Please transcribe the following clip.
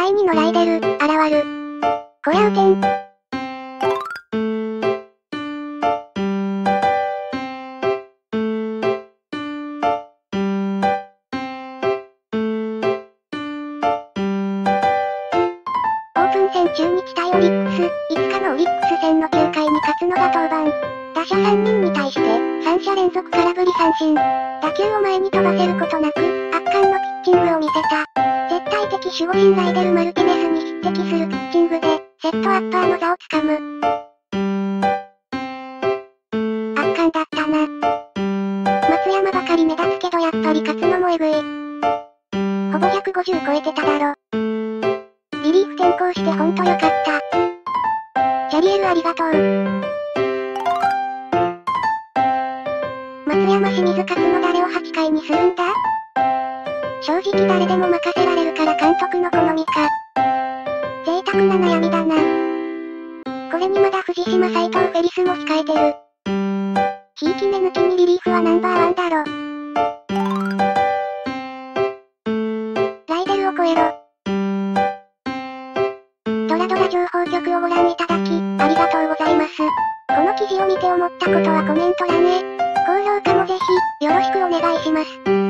第2のライデル、現る。こりゃうてん。オープン戦中日対オリックス、5日のオリックス戦の9回に勝野が登板。打者3人に対して、3者連続空振り三振。打球を前に飛ばせることなく、圧巻のピッチングを見せた。絶対的守護神ライデル・マルティネスに匹敵するピッチングで、セットアッパーの座をつかむ。圧巻だったな。松山ばかり目立つけどやっぱり勝野もエグい。ほぼ150超えてただろ。リリーフ転向してほんとよかった。シャリエルありがとう。松山清水勝野誰を8回にするんだ？正直誰でも任せられるから監督の好みか。贅沢な悩みだな。これにまだ藤島斎藤フェリスも控えてる。ひいき目抜きにリリーフはナンバーワンだろ。ライデルを超えろ。ドラドラ情報局をご覧いただき、ありがとうございます。この記事を見て思ったことはコメント欄へ。高評価もぜひ、よろしくお願いします。